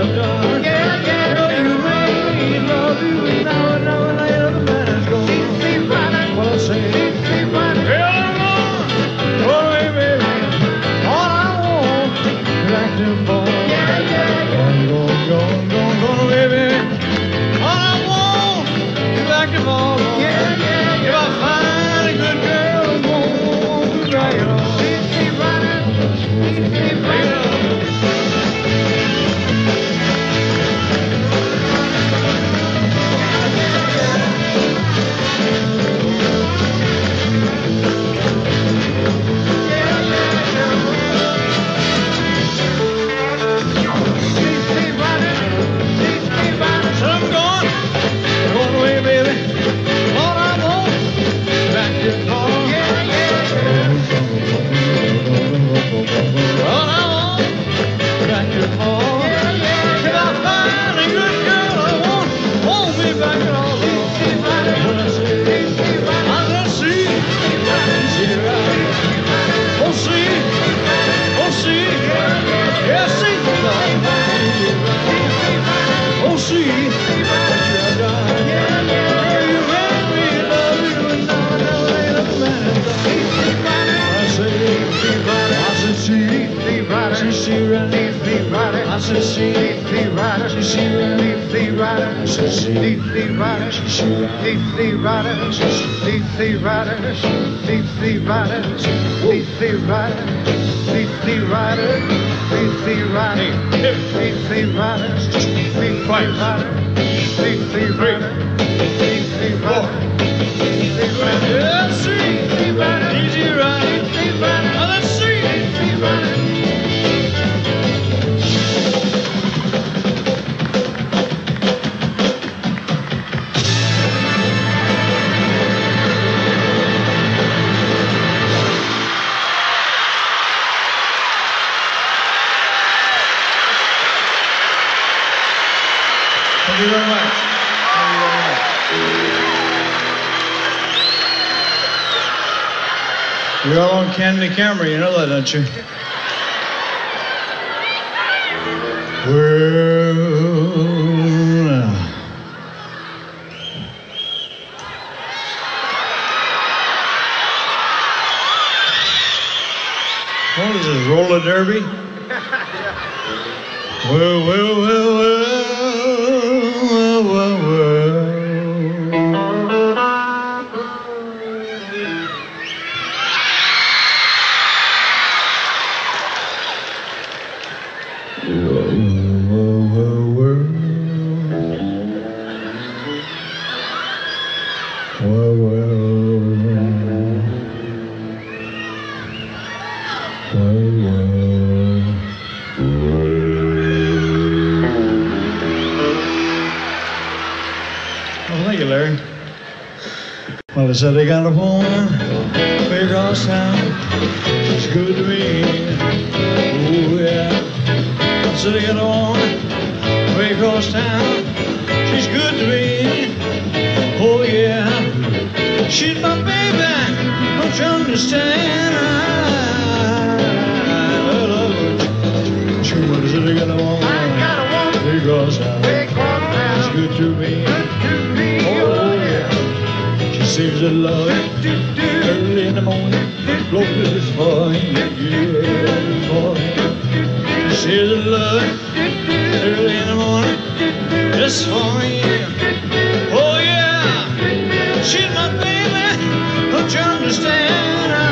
We're all on Candy camera, you know that, don't you? Well, what is this, roller derby? Well, well, well, well, well, well. Well, I said they got a woman way across town. She's good to me. Oh, yeah. I said they got a woman way across town. She's good to me. Oh, yeah. She's my baby. Don't you understand? I love her. Sure, I said they got a woman way across town. She's good to me. Oh, yeah. Saves the love early in the morning, blows for you, yeah, for you. Saves the love early in the morning, just for you. Oh yeah, she's my baby, don't you understand? I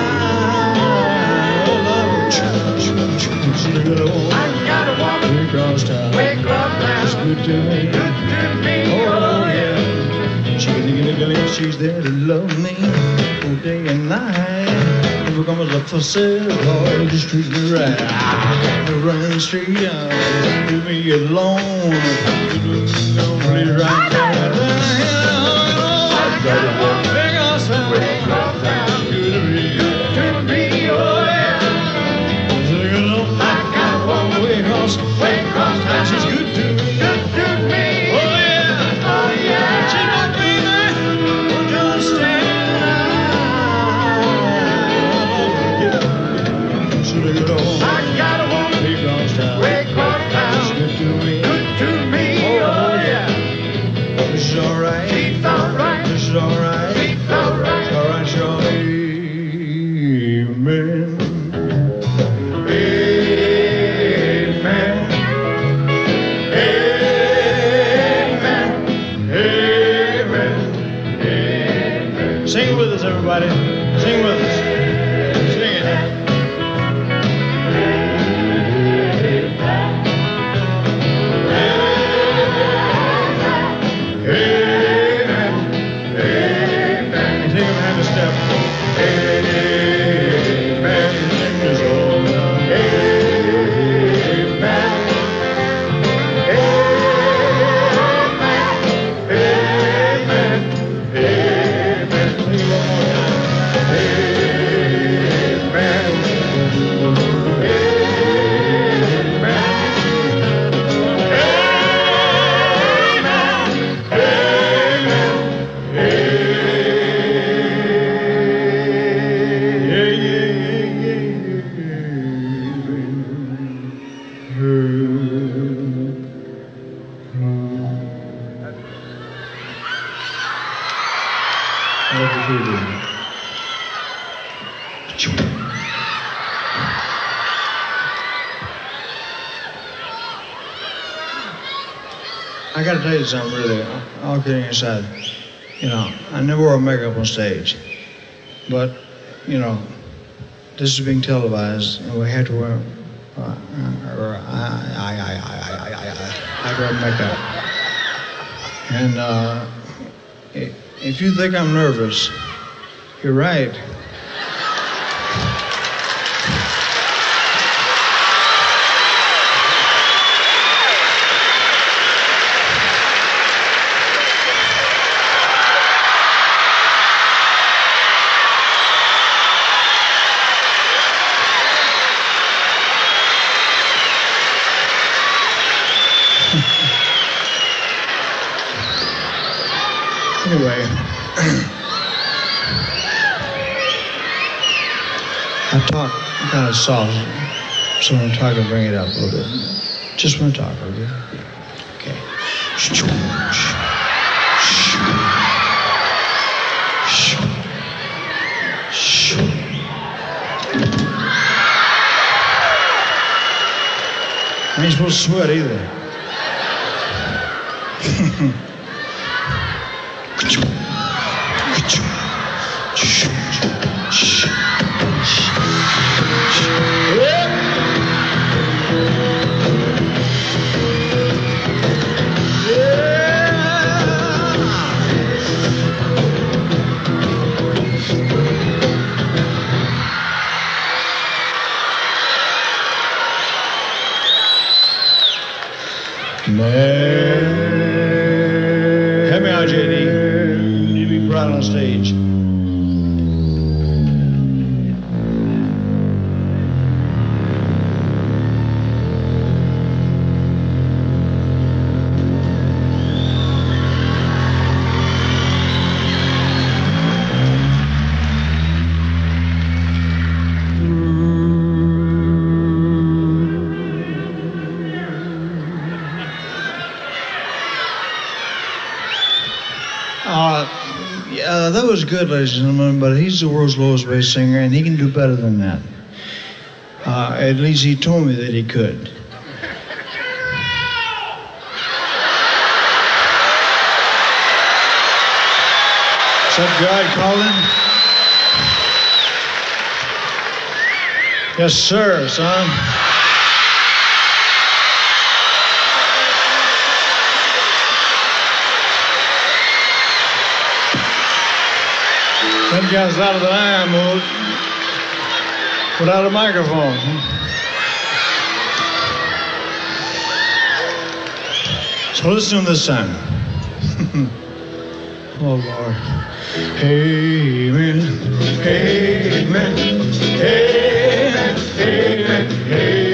love her. She's got a woman way across town. It's good to me. Oh yeah. She's there to love me all day and night. Never comes up for sale, Lord, just treat me right. Run the street, leave me alone. Don't play right there. I've got a woman big old sound. Good to me, oh yeah. I've got a woman way across town. She's good to me. Oh yeah, oh yeah. She's my baby. I got a woman way across town. She's good to me. I gotta tell you something, really, all kidding aside. You know, I never wore makeup on stage, but, you know, this is being televised, and we had to wear, I had to wear makeup. And if you think I'm nervous, you're right. Anyway, I talk kind of soft, so when I talk, I bring it up a little bit. Just when I talk, okay? Okay. I ain't supposed to sweat either. Help me out, JD. You be proud on stage. That was good, ladies and gentlemen, but he's the world's lowest bass singer, and he can do better than that. At least he told me that he could. Is that God calling? Yes, sir, son. That guy's louder than I am, without a microphone. So listen to this time. Oh, Lord. Amen, amen, amen, amen, amen.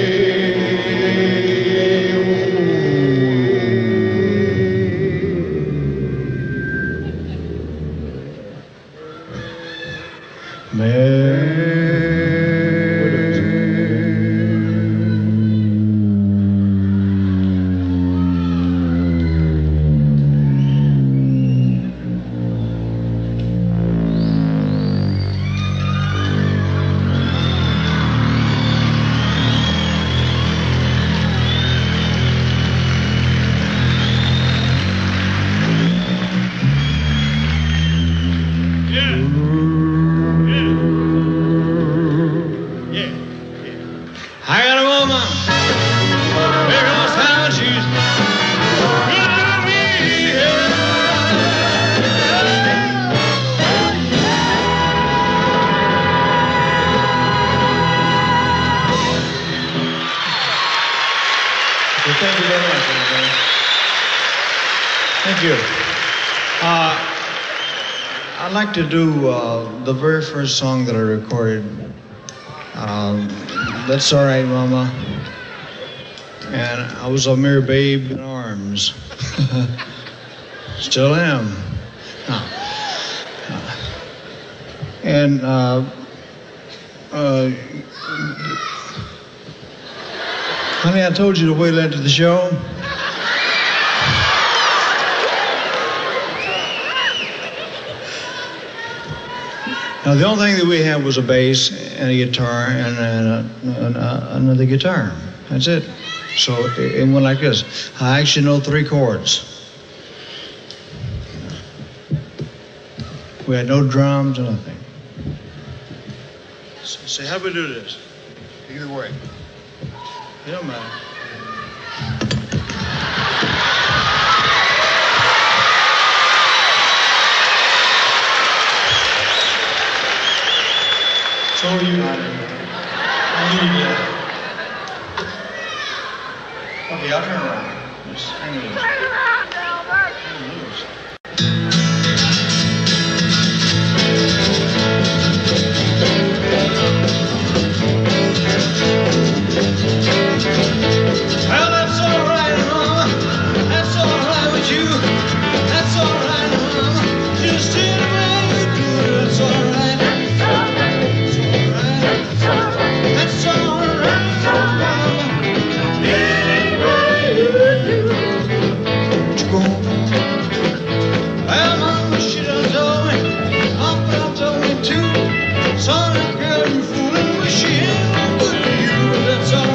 Thank you very much, everybody. Thank you. I'd like to do the very first song that I recorded. That's All Right, Mama. And I was a mere babe in arms. Still am. And honey, I told you to wait after the show. Now, the only thing that we had was a bass and a guitar and another guitar. That's it. So it went like this. I actually know 3 chords. We had no drums or nothing. So how do we do this? Either way. You don't mind. So you need okay, I'll turn around. Just hang loose. Turn around, Elvis. Hang loose. Well, that's all right, Mama. That's all right with you. That's all right, Mama. Just anyway you do it. That's all right. That's all right, Mama. Anyway you do. What you gonna do? Well, Mama, she done told me. Papa told me too. Son, that girl you fooling with, she ain't no good to you. That's all right.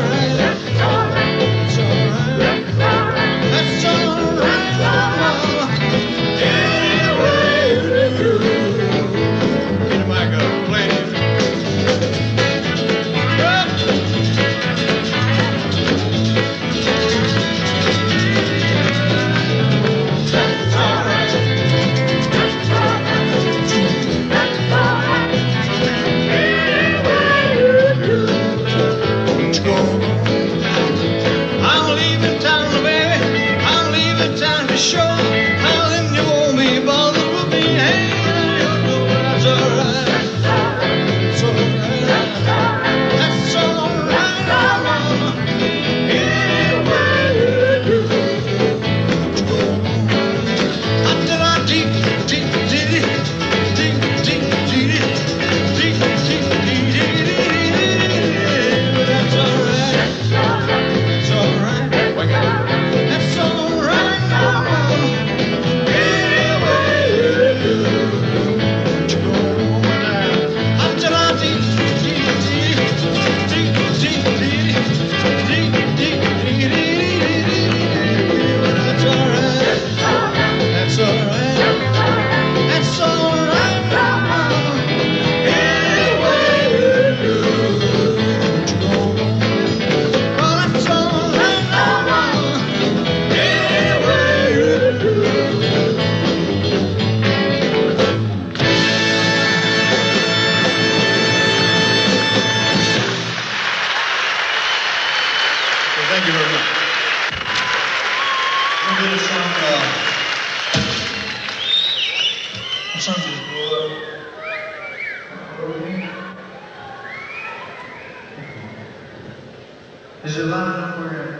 Is it loud enough for you?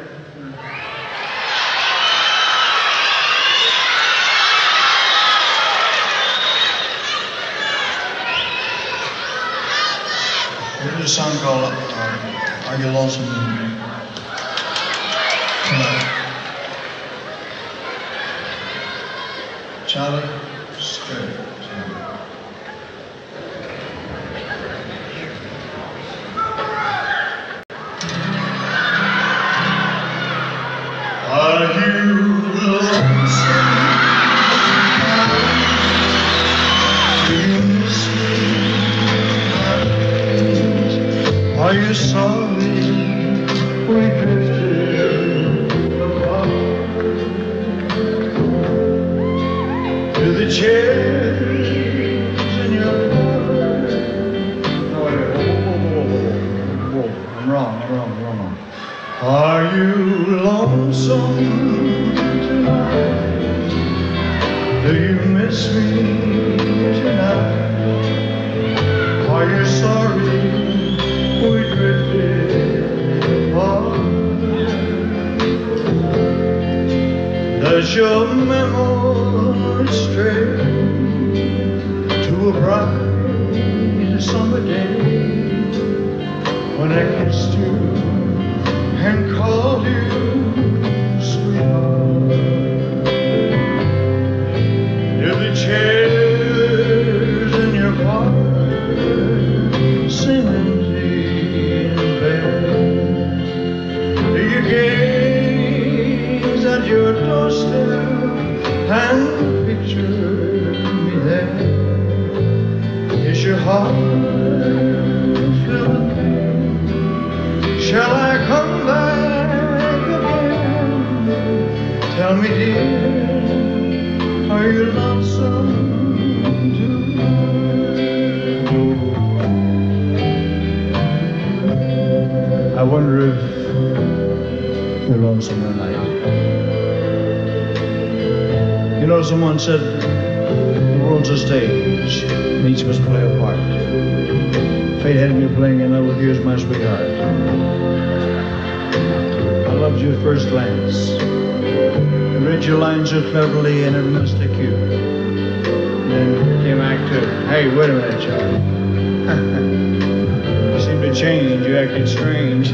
There's a song called Are You Lonesome Tonight? Charlie, straight. Are you lonesome? Do you miss me? Are you sorry we drifted apart? Do the chairs in your heart? No, wait, whoa. I'm wrong. Are you lonesome tonight? Do you miss me tonight? Are you sorry we drifted apart? Does your memory stray to a bright summer day when I kissed you and called you sweetheart? Do the chairs in your park Tell me, dear, are you lonesome too? I wonder if you're lonesome tonight. You know, someone said the world's a stage and each must play a part. Fate had me playing in love with you as my sweetheart. I loved you at first glance. I read your lines so cleverly and it must take you. And then came Act Two. Hey, wait a minute, Charlie. You seem to change. You acted strange.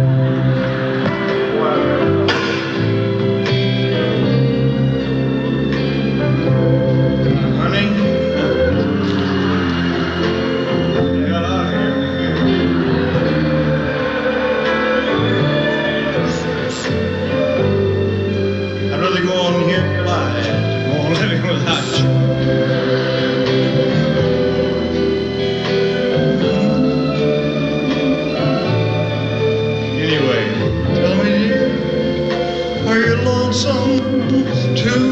Honey, get out of here. I'd rather go on here alive, go on living without you. Anyway, tell me, dear, are you lonesome too?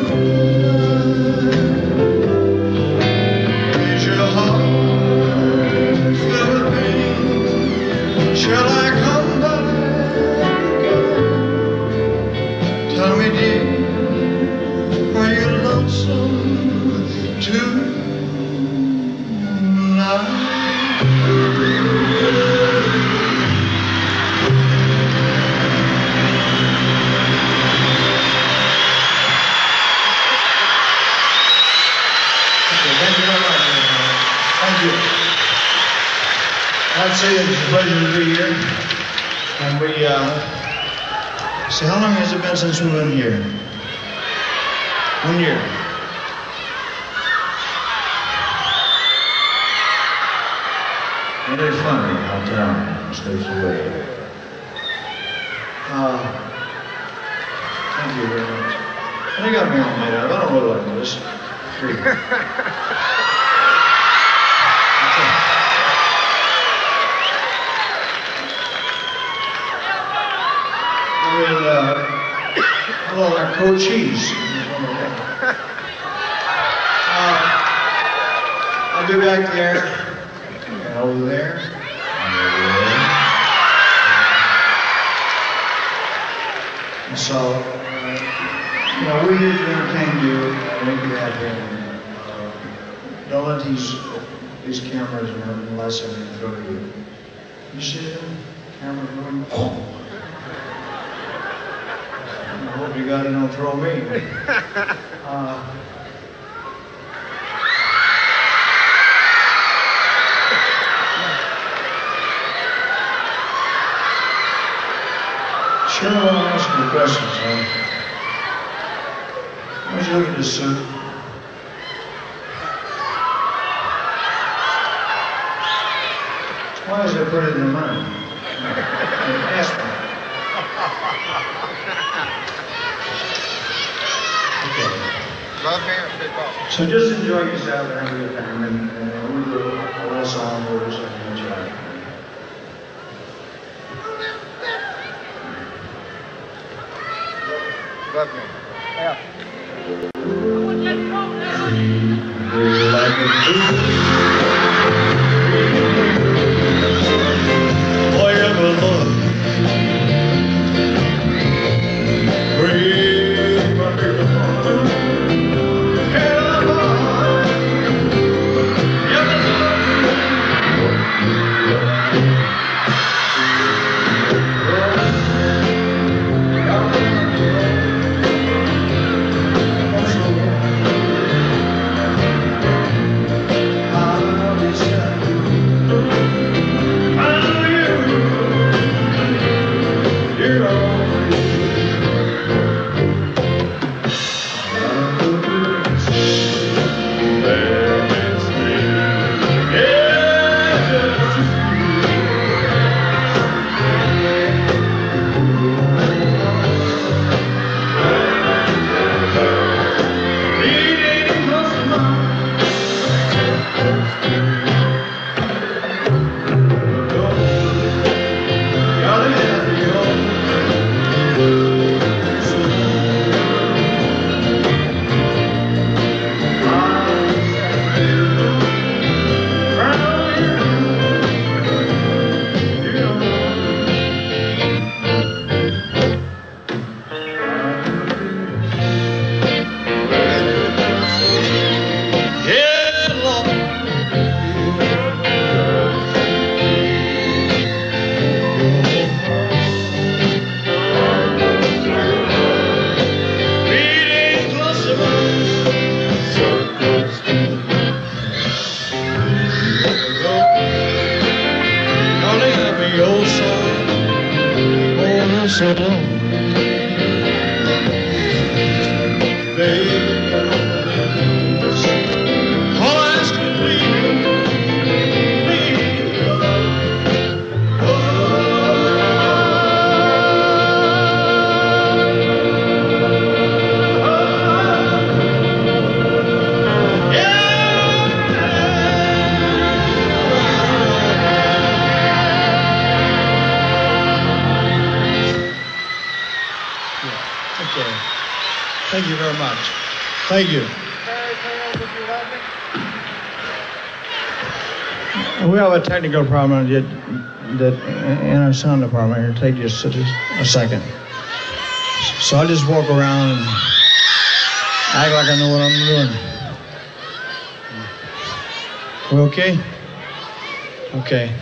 Is your heart filled with pain? Shall I come back again? Tell me, dear, are you lonesome tonight? Thank you very much. Thank you. I'd say it's a pleasure to be here. And we, so how long has it been since we've been here? 1 year. It is funny how time slips away. Thank you very much. And they got me all made up. I don't look like this. Hello, our co-cheese. I'll be back there, and over there, and over there. And so, you know, we're here to entertain you, and make you happy. And, don't let these cameras and the last thing they throw at you. You see them? Cameras going, oh. I hope you got it, don't throw me. Sure, I want to ask you questions, huh? Why don't you look at this suit? Why is it prettier than mine? Ask me. Okay. Love me or big ball? So just enjoy yourself and have a good time, and we do a little song for us and enjoy it. Love me. Yeah. Like a boy of a love, breathe my baby heart. so long. Baby, all I ask you to leave. Thank you very much. Thank you. We have a technical problem that in our sound department. It'll take just a second. So I'll just walk around and act like I know what I'm doing. We okay? Okay.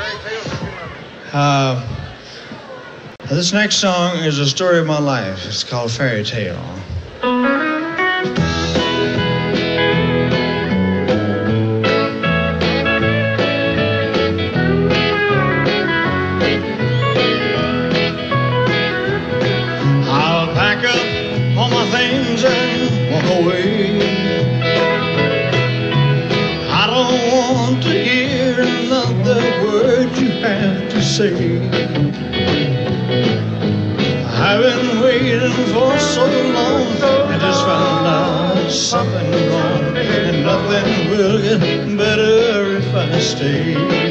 This next song is a story of my life. It's called Fairy Tale. I'll pack up all my things and walk away. I don't want to hear another word you have to say. I've been waiting for so long. I just found out something wrong, and nothing will get better if I stay.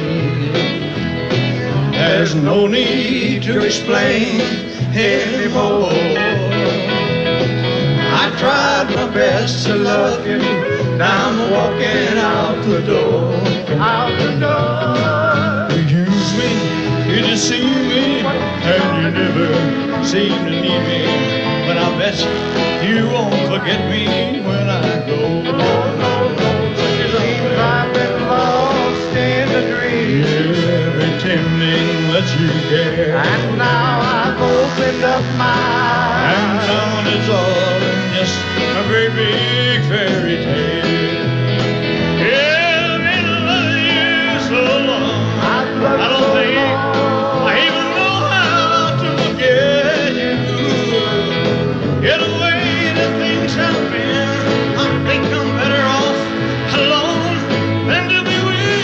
There's no need to explain anymore. I tried my best to love you. Now I'm walking out the door. Out the door. You use me, you deceive me, and you never seem to need me. But I bet you won't forget me when I go. Oh, no, no, it seems I've been lost in a dream. Yeah, pretending that you care. And now I've opened up my eyes and found it's all just a great big fairy tale. Yeah, I've been loving you so long. I don't think I even know how to forget you. Get away the things have been. I think I'm better off alone than to be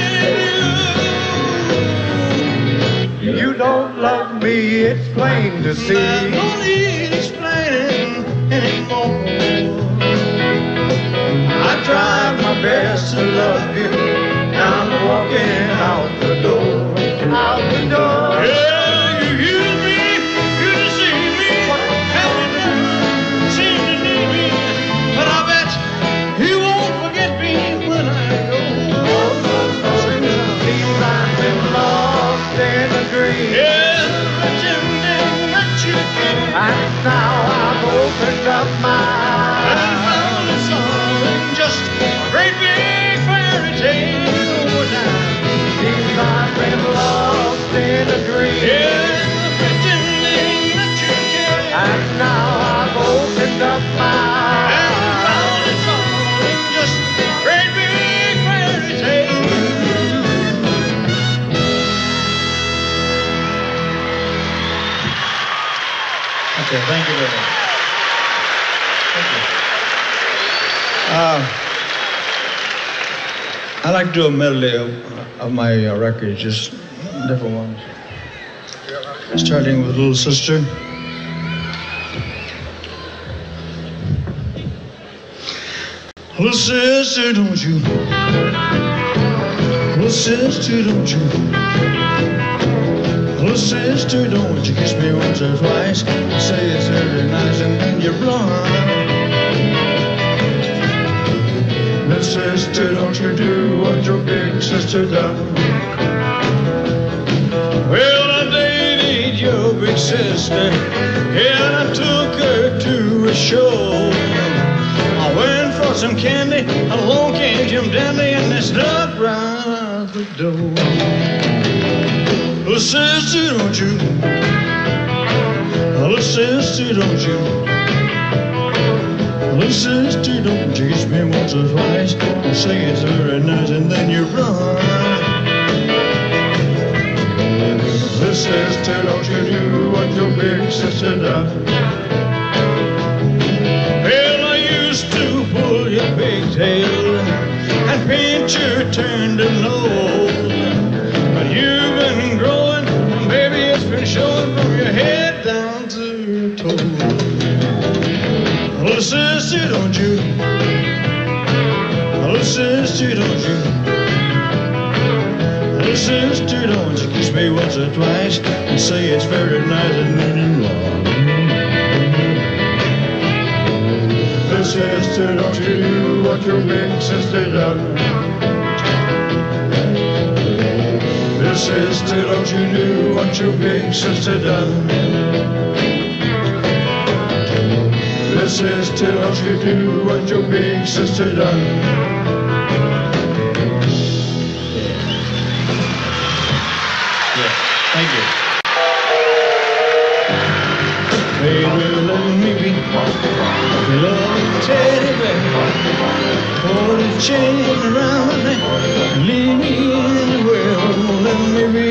with you. You don't love me, it's plain to see. There's no need explaining anymore. I tried my best to love you. Now I'm walking out the door. Out the door. Yeah, you use me, you deceive me, and you never seem to need me. But I bet you won't forget me when I go. Seems I've been lost in a dream. Yeah, pretending that you care. And now I've opened up my eyes and found it's all just a great big fairy tale. Seems I've been lost in a dream. Yeah, pretending that you care. And now I've opened up my eyes and found it's all just a great big fairy tale. Okay, thank you very much. Thank you. I like to do a medley of my records, just different ones. Starting with Little Sister. Little sister, don't you? Little sister, don't you? Little sister, don't you kiss me once or twice? Say it's very nice and then you run. Little sister, don't you do what your big sister done? Well, I dated your big sister, and I took her to a show. I went for some candy, along came Jim Dandy, and they snuck right out the door. Little sister, don't you? Little sister, don't you? Little sister, don't you kiss me once or twice? You say it's very nice and then you run. Little sister, don't you do what your big sister done? Well, I used to pull your pigtail and paint your turned nose, but you've been growing, baby, it's been showing from your head down to your toes. Little sister, don't you? Little sister, don't you? Little sister, don't you kiss me once or twice and say it's very nice and meaning long. Little sister, don't you do what your big sister done? Little sister, don't you do what your big sister done? Little sister, don't you do what your big sister done? Thank you. Baby, let me be your little teddy bear. Put a chain around my neck and leave me anywhere. Oh, let me be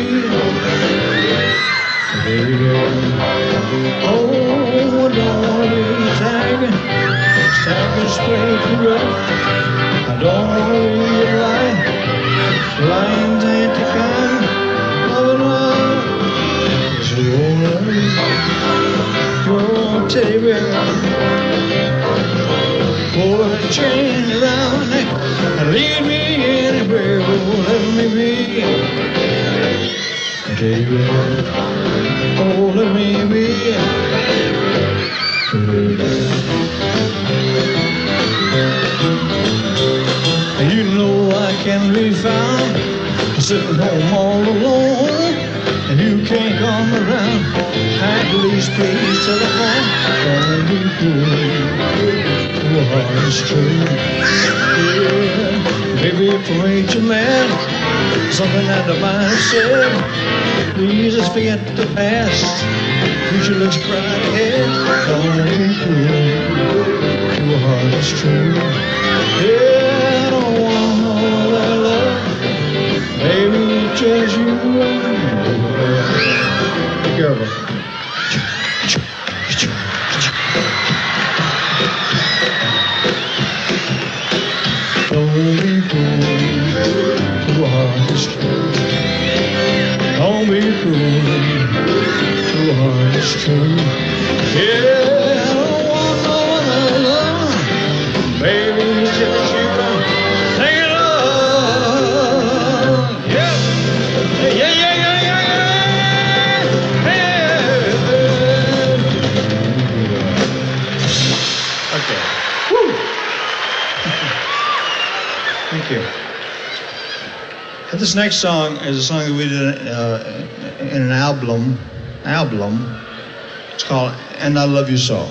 baby girl. Oh, don't be a tiger. Tiger's play too rough. I don't want to be a lion. Lions ain't the kind. Oh, teddy bear, pour a chain around my neck and lead me anywhere. Oh, let me be a teddy bear. Oh, let me be a teddy bear. You know I can't be found sitting home all alone. And you can't come around, at least please telephone. Don't be cruel, your heart is true. Yeah, maybe if I ain't your man, something that I might have said. Please just forget the past, future looks bright ahead. Don't be cruel, your heart is true. Yeah, I don't want all that love, baby, just you. Be careful. Don't be cruel, your heart is true. Don't be cruel, your heart is true. Yeah, I don't want no other love, baby, it's just you. Take it up, yeah, yeah, yeah, yeah, yeah. Okay. Woo! Thank you. And this next song is a song that we did in an album. It's called "And I Love You So."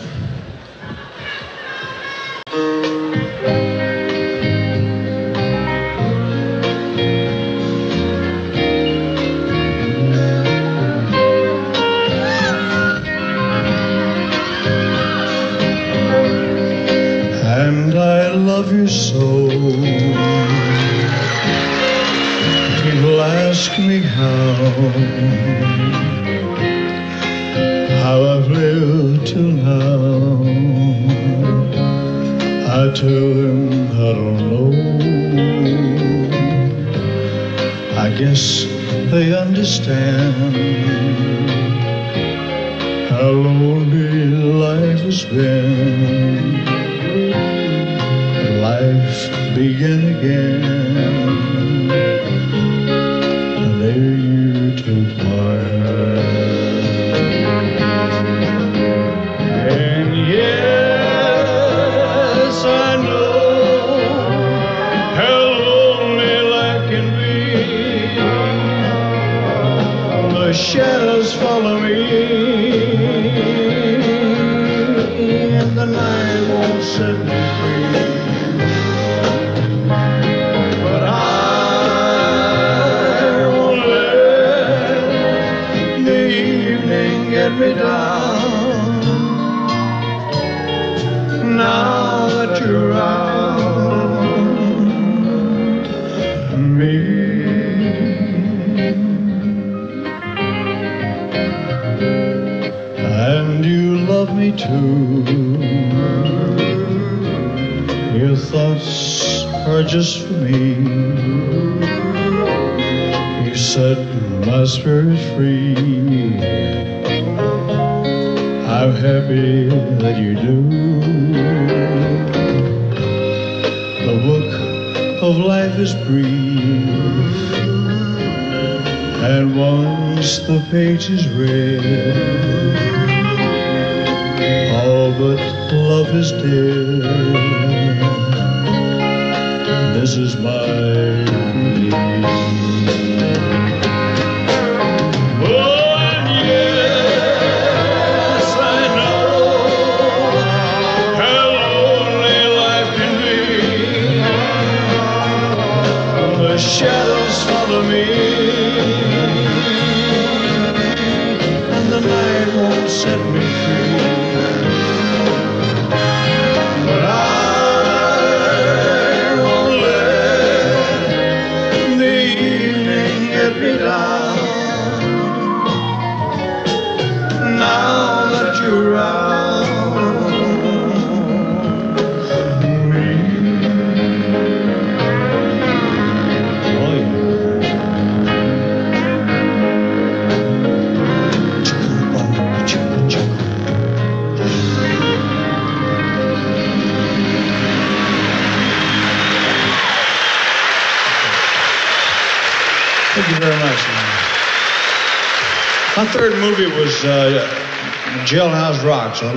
And I love you so. People ask me how I've lived till now. I tell them I don't know. I guess they understand how lonely life has been. Life begin again, and there you took my hand. And yes, I know how lonely life can be. The shadows follow me, and the night won't set me free. Get me down now that you're around me. And thoughts are just for me. You set my spirit free. I'm happy that you do. The book of life is brief, and once the page is read, all but love is dead. This is my belief. Oh, and yes, I know how lonely life can be. The shadows follow me, and the night won't set me free. But I won't let the evening get me down. Now that you're around me. Oh, yeah. Thank you very much. My third movie was Jailhouse Rock. So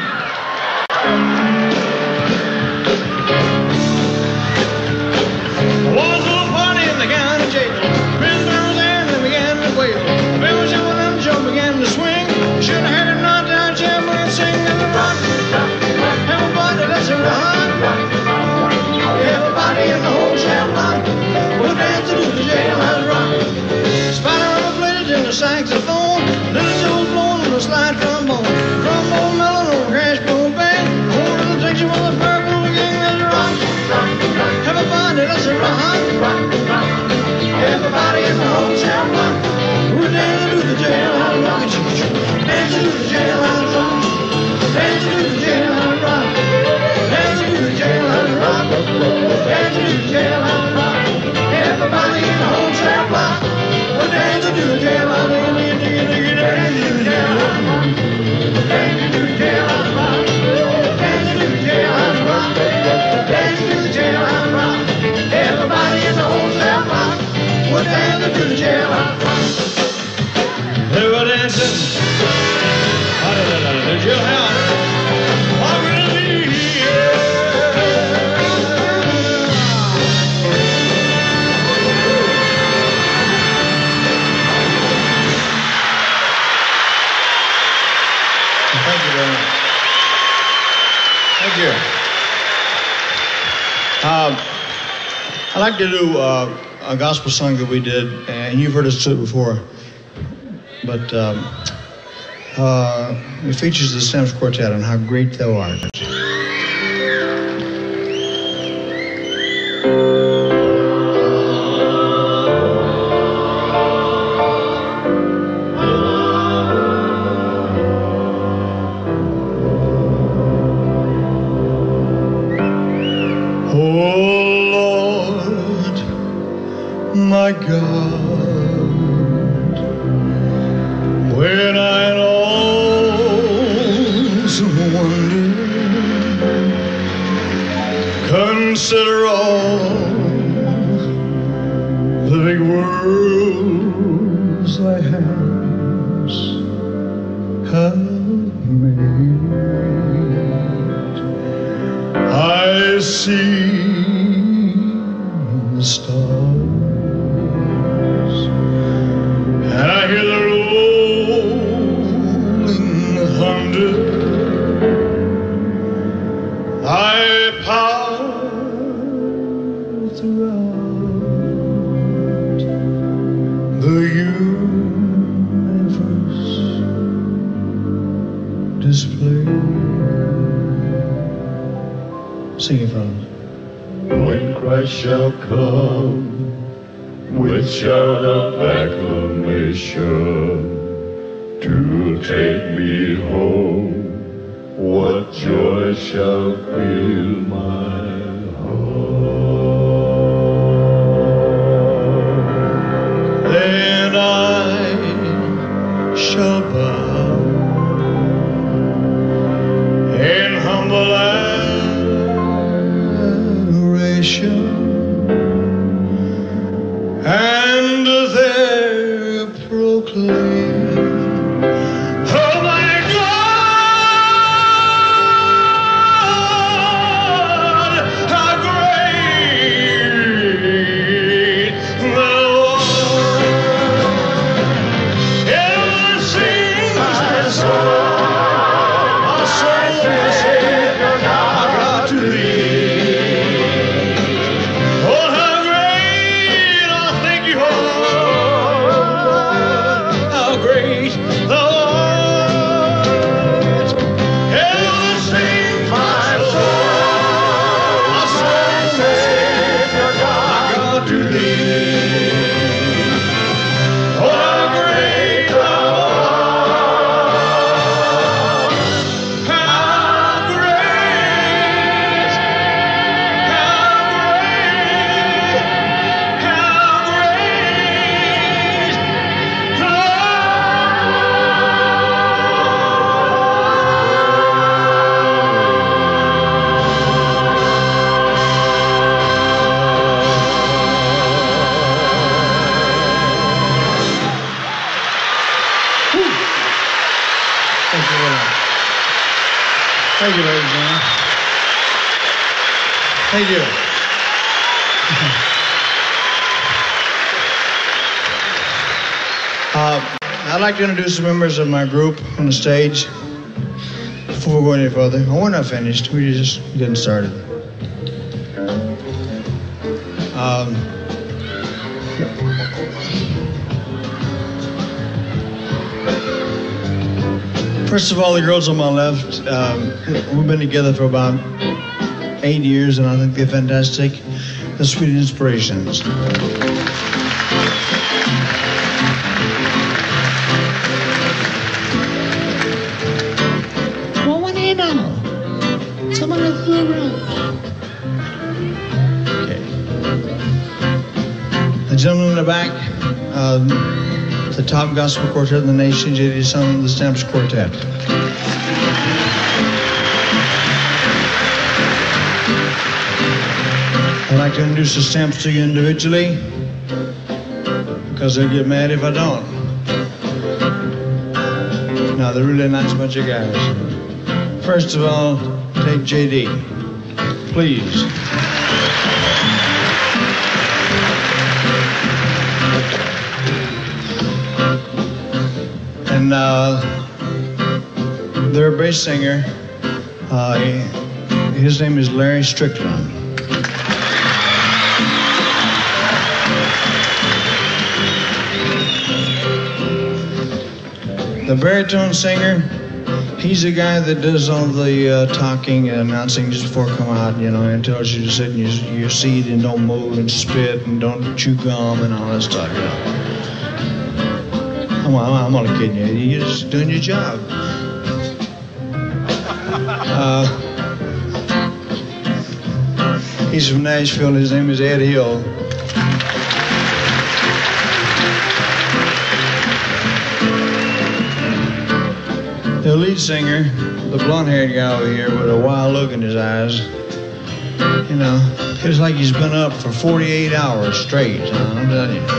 there was a little party in the county jail. Prisoners were there and they began to wail. The bell shuffled and the show began to swing. Should have heard him knock down chamber and sing. And the rock, everybody, let's rock. Everybody in the whole shall rock. We'll dance to the jailhouse rock. Spider rubber played in the saxophone. Little Joe's blowing on the slide trombone. Trombone melon on crash boom bang. Oh, little Texas with a purple gang. Let's rock. Everybody, let's rock. Everybody in the whole shall rock. We're dancing to the jailhouse rock. Dancing to the jailhouse rock. Dancing to the jailhouse rock. Dancing to the jailhouse rock. Dancing to the jailhouse rock. Everybody in the whole shall rock. We're dancing to the jailhouse rock. Dancing to the jailhouse rock. Dancing to the jailhouse rock. Dancing to the jailhouse rock. Dancing to the jailhouse rock. Everybody in the whole shall rock. We're dancing to the jailhouse rock. They were dancing. The jailhouse. I'm gonna be here. Thank you very much. Thank you. I'd like to do a gospel song that we did, and you've heard us do it before, but it features the Stems Quartet on How Great Thou Art. My God, when I also wonder, consider all the big worlds thy hands have made. I see the stars, and I hear the rolling thunder. Thy power throughout the universe displayed. Sing it from us. When Christ shall come with shout of acclamation to take me home, what joy shall fill my proclamation, and they proclaim, oh my God, how great the Lord. Elvis sings my soul. Thank you, ladies and gentlemen. Thank you. I'd like to introduce the members of my group on the stage before we go any further. Oh, we're not finished. We're just getting started. First of all, the girls on my left, we've been together for about 8 years, and I think they're fantastic. The Sweet Inspirations. Well, what do you know? Someone at the room. Okay. The gentleman in the back, the top gospel quartet in the nation, J.D. Son of the Stamps Quartet. I'd like to introduce the Stamps to you individually, because they'll get mad if I don't. No, they're really a nice bunch of guys. First of all, take J.D., please. And their bass singer, his name is Larry Strickland. The baritone singer, he's the guy that does all the talking and announcing just before come out, you know, and tells you to sit in your seat and don't move and spit and don't chew gum and all that stuff, you know. I'm only kidding you. You're just doing your job. He's from Nashville. His name is Ed Hill. The lead singer, the blonde-haired guy over here with a wild look in his eyes, you know, it's like he's been up for 48 hours straight, I'm telling you.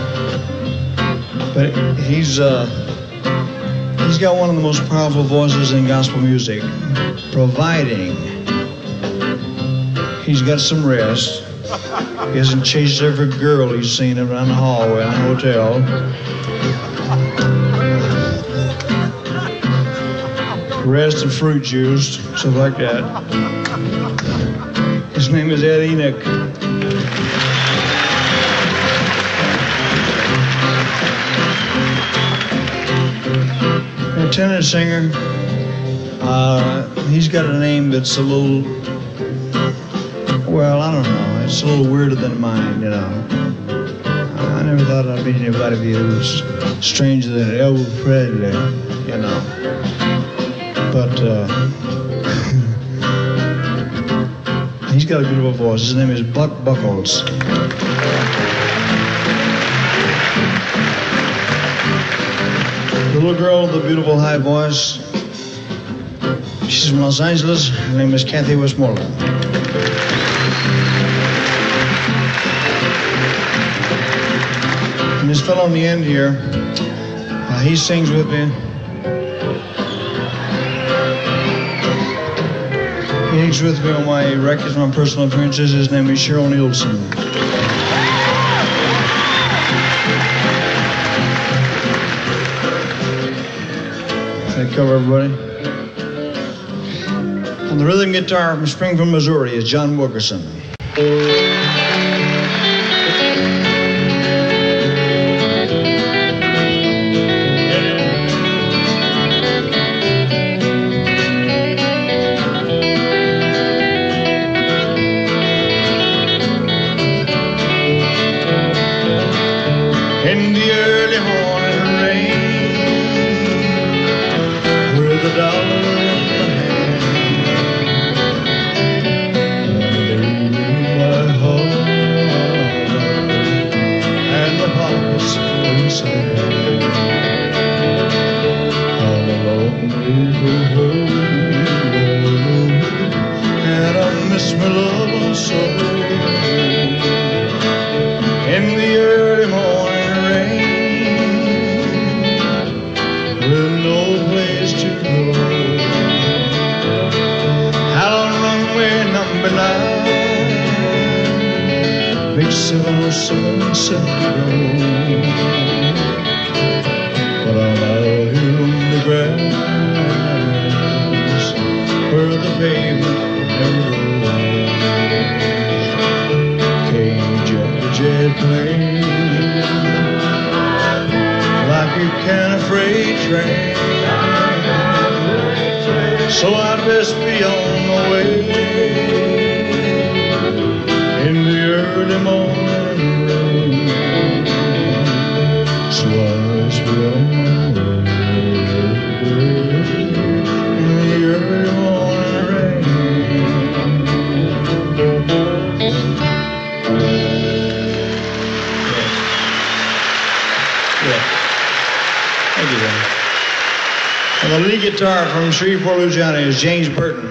But he's got one of the most powerful voices in gospel music, providing he's got some rest. He hasn't chased every girl he's seen around the hallway in a hotel. Rest and fruit juice, stuff like that. His name is Ed Enoch. The tenor singer, he's got a name that's a little, well, I don't know, it's a little weirder than mine, you know. I never thought I'd meet anybody who was stranger than Elvis Presley, you know. But he's got a beautiful voice. His name is Buck Buckles. The little girl with the beautiful high voice, she's from Los Angeles. Her name is Kathy Westmoreland. And this fellow on the end here, he sings with me. He sings with me on my records, my personal appearances. His name is Cheryl Nielsen. That cover, everybody. On the rhythm guitar from Springfield, Missouri is John Wilkerson. In the early morning rain, with a dollar in my hand, my heart and my pockets full of sand. All alone we go home, and I miss my love so. In the early morning with no place to go, out on runway number 9, big 707 Central Road. But I'm out here on the grass, where the pavement never goes. Cage at the jet plane, like you can a freight train. So I'd best be on my way in the early morning rain. So I'd best be on my way in the early morning rain. Thank you, Dan. And the lead guitar from Shreveport, Louisiana is James Burton.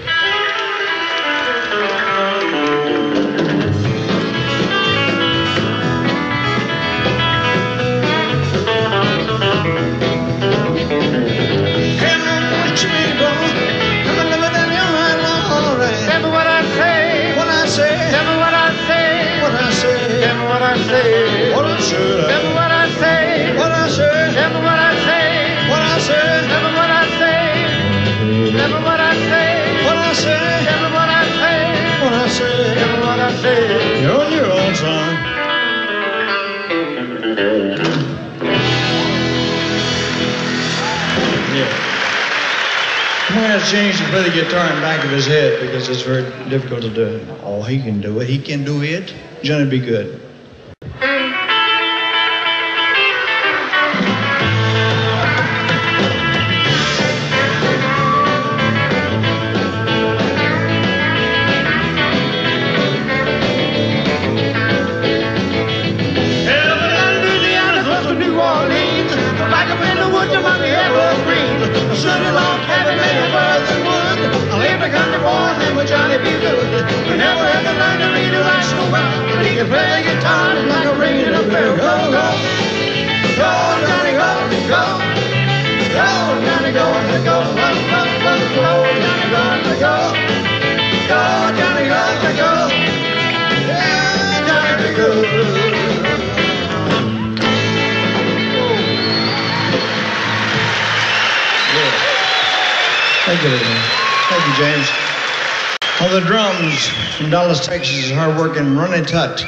Tell me what I say. What I say. Tell me what I say. What I say. Tell me what I say. What I say. Tell me what I say. What I say. Tell me what I say. What I say. Tell me what I say. Tell me what I say. What I say. Tell me what I say. What I say. Tell me what I say. You're on your own, son. Yeah. I'm going to ask James to play the guitar in the back of his head because it's very difficult to do. Oh, he can do it. He can do it. Johnny, be good. Johnny be good. We never had to learn to read or write so well, but he can play the guitar like a ring in a bell. Go, go, go, Johnny, go, go, go, Johnny, go, go, go, go, go, go, Johnny, go, go, go, Johnny, go, go, yeah, Johnny be good. Thank you, Lizzie. Thank you, James. On the drums from Dallas, Texas is hard-working Ronnie Tutt.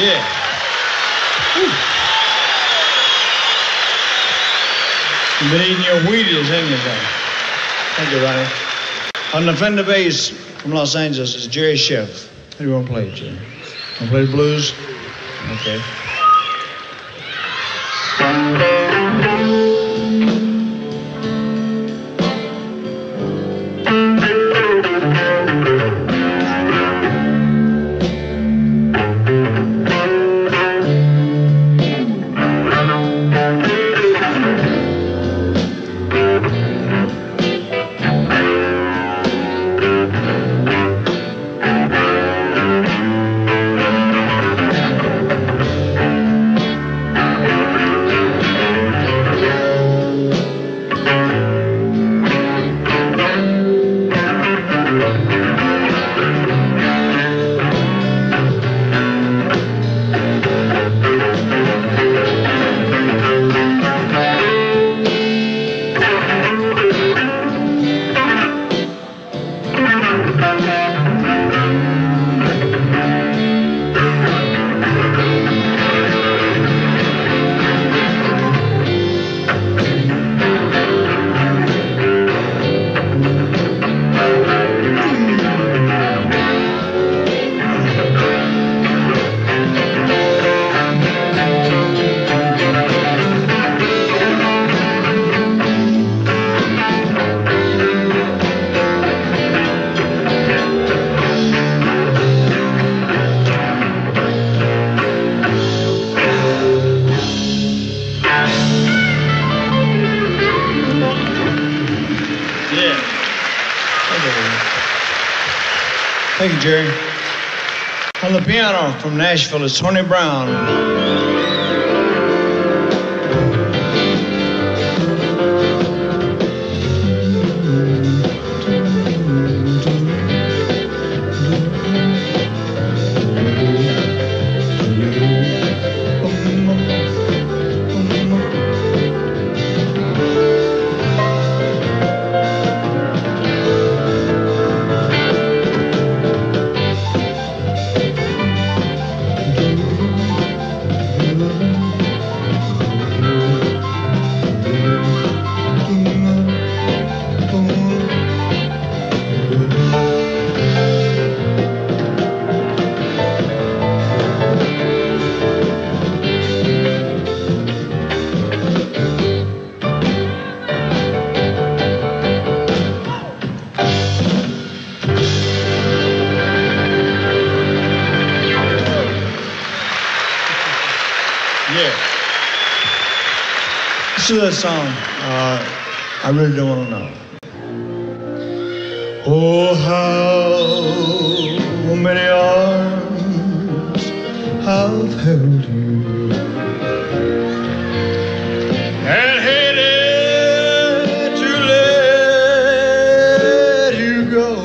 Yeah. You've been eating your Wheaties, haven't you, sir? Thank you, Ronnie. On the Fender bass from Los Angeles is Jerry Sheff. How do you want to play it, Jerry? Want to play the blues? Okay. Thank you, Jerry. On the piano from Nashville is Tony Brown. To that song, I really don't want to know. Oh, how many arms have held you and hated to let you go.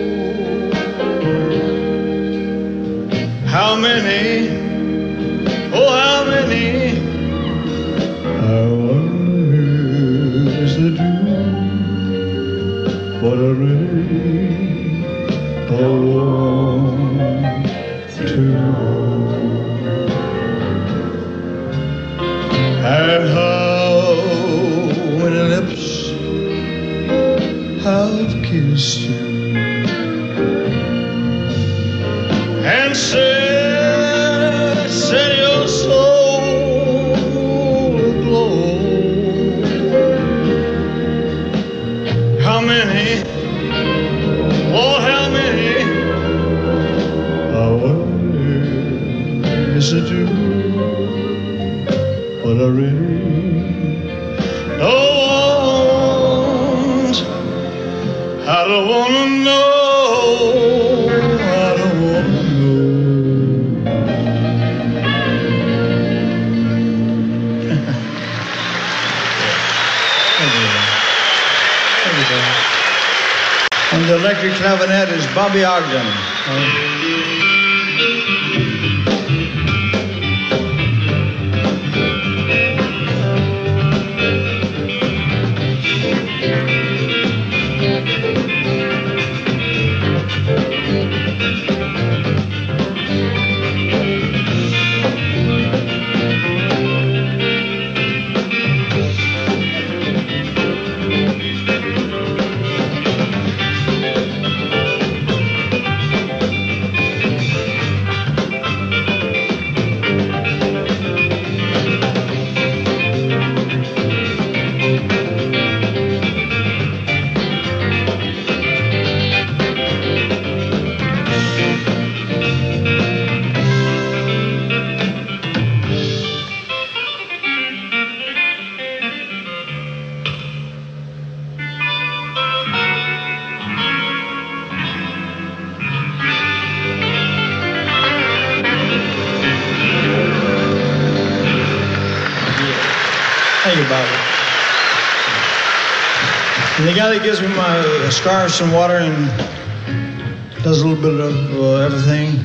How many, oh, how many what I really want to know. And how many lips have kissed you and set your soul aglow. How many? Oh, how many? I wonder, is it you? What I really don't. I don't wanna know. I don't wanna know. On the electric clavinet is Bobby Ogden. about it. And the guy that gives me my scarves and water and does a little bit of everything,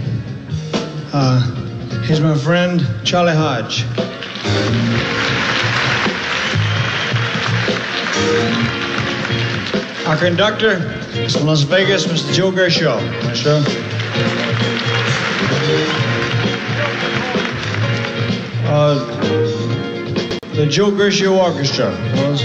he's my friend, Charlie Hodge. Our conductor is from Las Vegas, Mr. Joe Gershaw. The Joe Gershaw Orchestra was.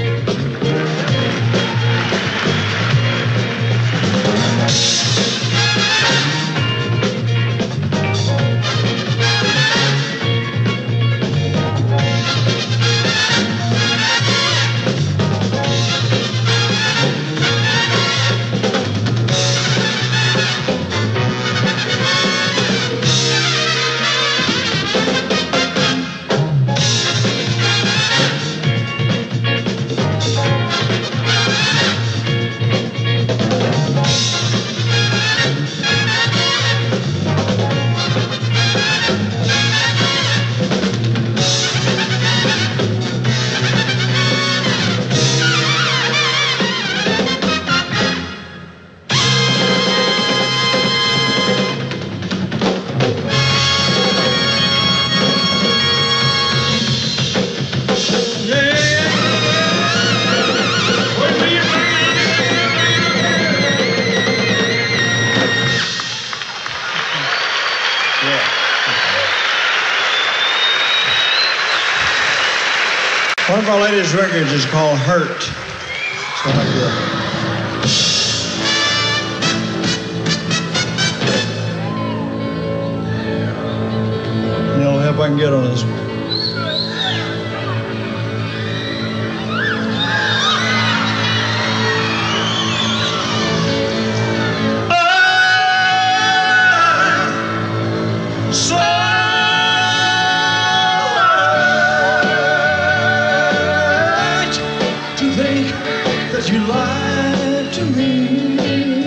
One of our latest records is called Hurt. So like that. I'll help I can get on this one. You lied to me.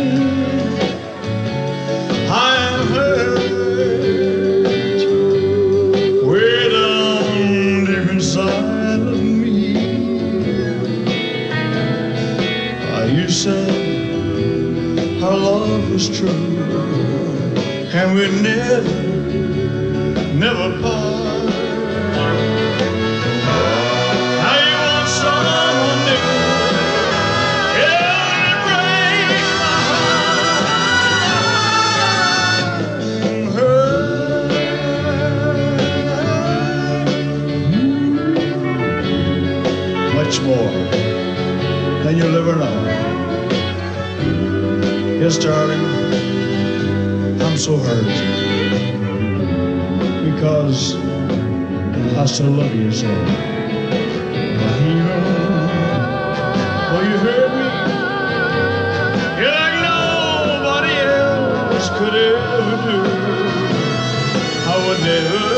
I am hurt way down deep inside of me. You said our love was true, and we'd never part. More than you'll ever know. Yes, darling, I'm so hurt because I still love you so. Oh, you heard me? Yeah, like nobody else could ever do. I would never.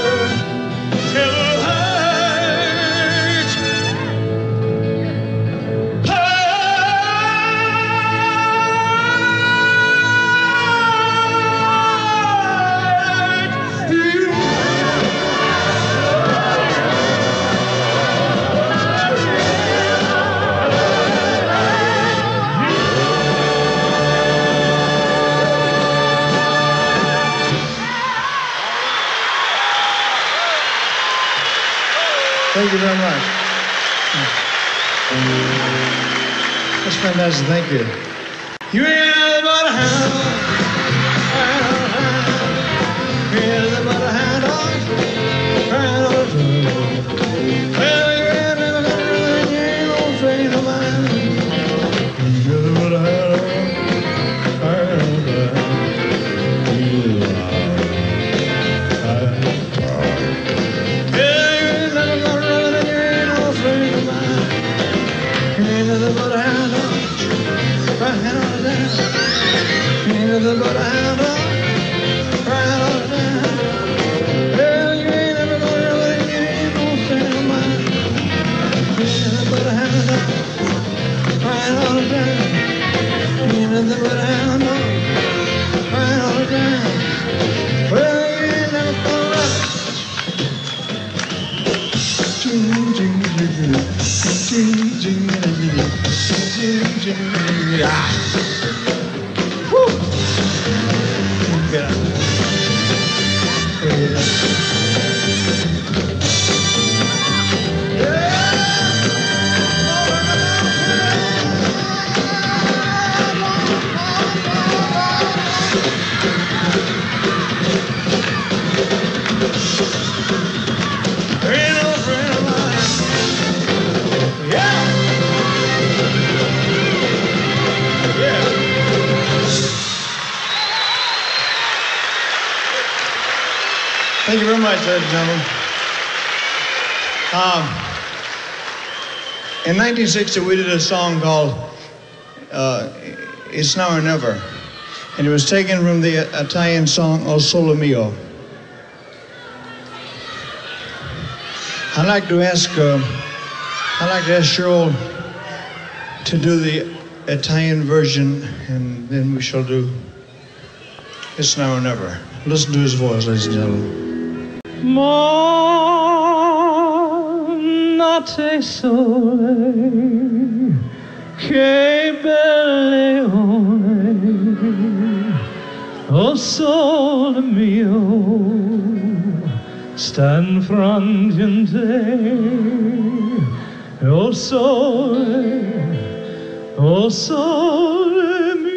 Thank you very much. That's fantastic. Thank you. You ain't nothing but a hound dog. You ain't nothing but a hound dog. Well, you ain't never gonna run, you ain't no friend of mine. You ain't nothing but a hound dog. But a hound dog, crying all the time. Ain't nothing but a hound dog, crying all the time. Well, you ain't never gonna run, you ain't no friend of mine. Ain't nothing but a hound dog, crying all the time. Ain't nothing but a hound dog, crying all the time. Well, you ain't never gonna run. Woo! Yeah. Thank you very much, ladies and gentlemen. In 1960, we did a song called It's Now or Never. And it was taken from the Italian song O Sole Mio. I'd like to ask Cheryl to do the Italian version, and then we shall do It's Now or Never. Listen to his voice, ladies and gentlemen. Notte sole, che belle ore, o sole mio, stand frangente, o sole mio.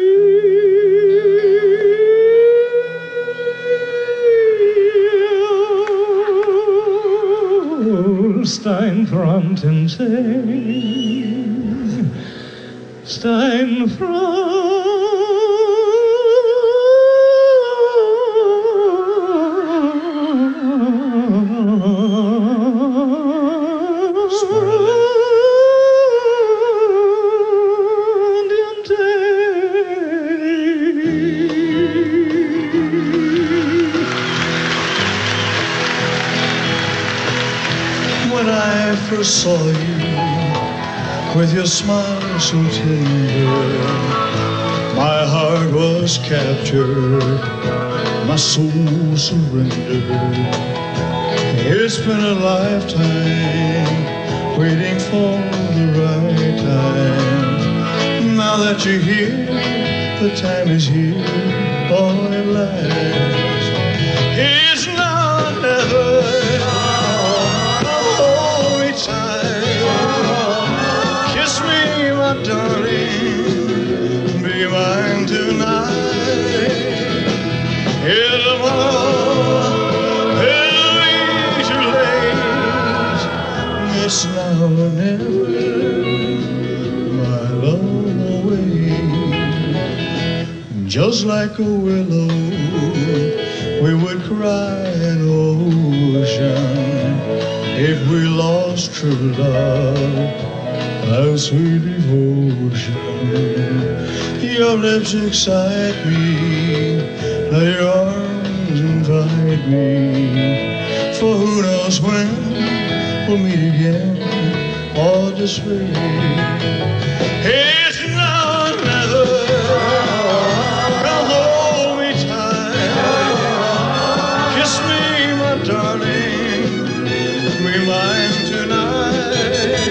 Sta in front and say, sta in front. When I first saw you, with your smile so tender, my heart was captured, my soul surrendered. It's been a lifetime waiting for the right time. Now that you're here, the time is here, all at last. It's now or never. Darling, be mine tonight. It's too late. It's now or never. My love away. Just like a willow, we would cry an ocean if we lost true love. Our sweet devotion. Your lips excite me, let your arms invite me. For who knows when we'll meet again, or just wait. It's now or never. Come hold me tight, kiss me, my darling, be mine tonight.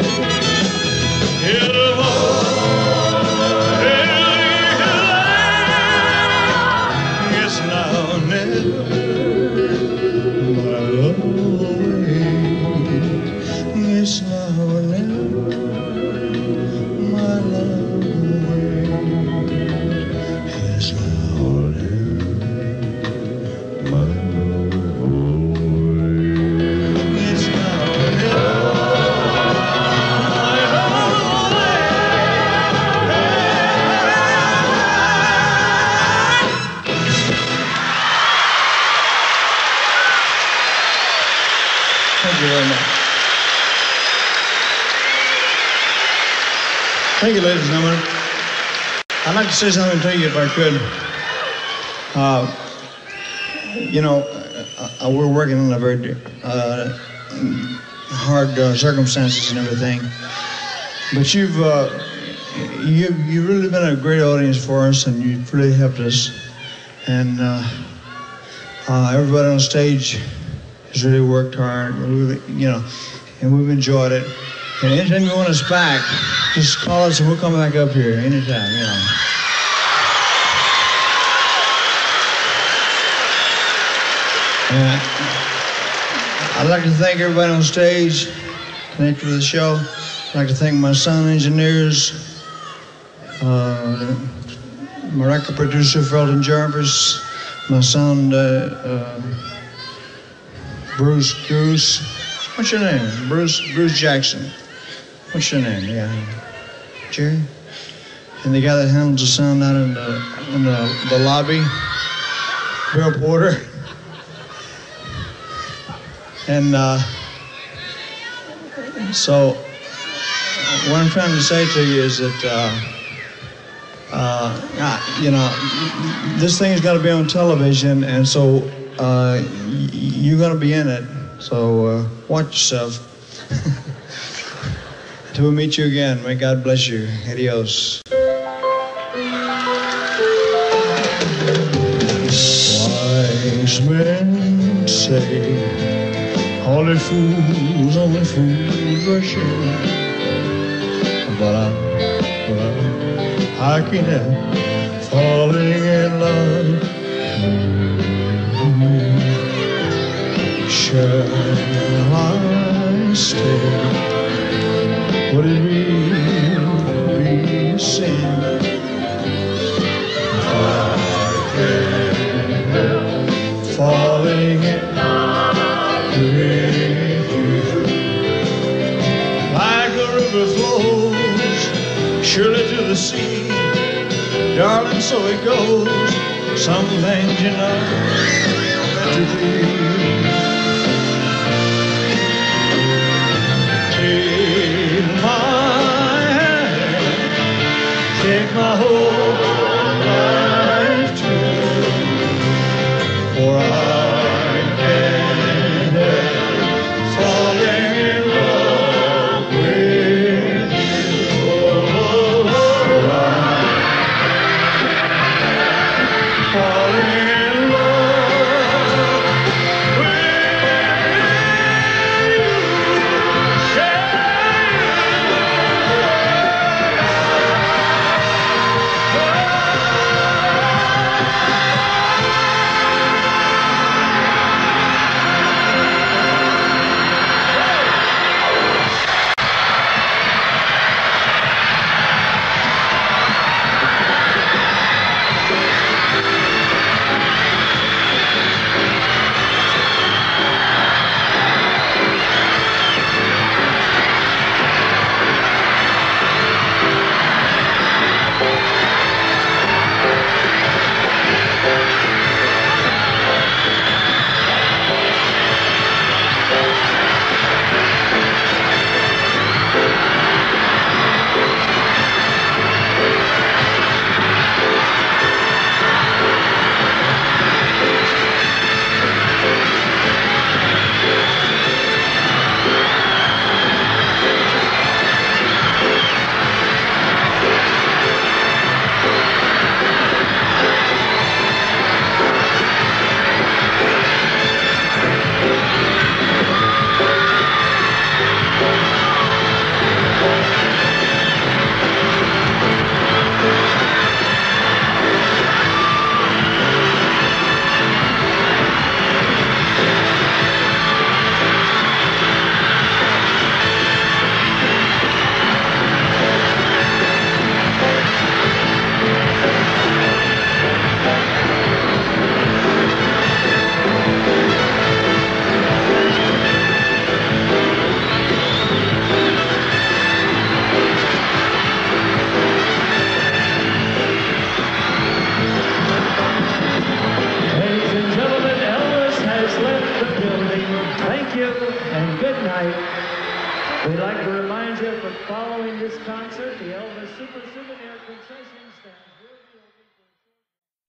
Thank you, ladies and gentlemen. I'd like to say something to you if I could. We're working in a very hard circumstances and everything. But you've really been a great audience for us, and you've really helped us. And everybody on stage has really worked hard. And we've enjoyed it. And anytime you want us back, just call us and we'll come back up here anytime, you know. And I'd like to thank everybody on stage connected with the show. I'd like to thank my sound engineers, my record producer, Felton Jarvis, my sound, Bruce Goose. What's your name? Bruce Jackson. What's your name? Yeah. Jerry? And the guy that handles the sound out in the lobby, Bill Porter. And so what I'm trying to say to you is that, you know, this thing's got to be on television, and so you're going to be in it. So watch yourself. Till we meet you again, may God bless you. Adios. Wise men say, only fools rush in. But I can't help falling in love. Shall I stay? Would it really be a sin? I can't help falling in love with you. Like a river flows surely to the sea, darling, so it goes. Some things you know meant to be. Take my hand, take my whole life too, for I can't help falling in love with you. Falling in love with you. We'd like to remind you of following this concert, the Elvis Super Souvenir Concession.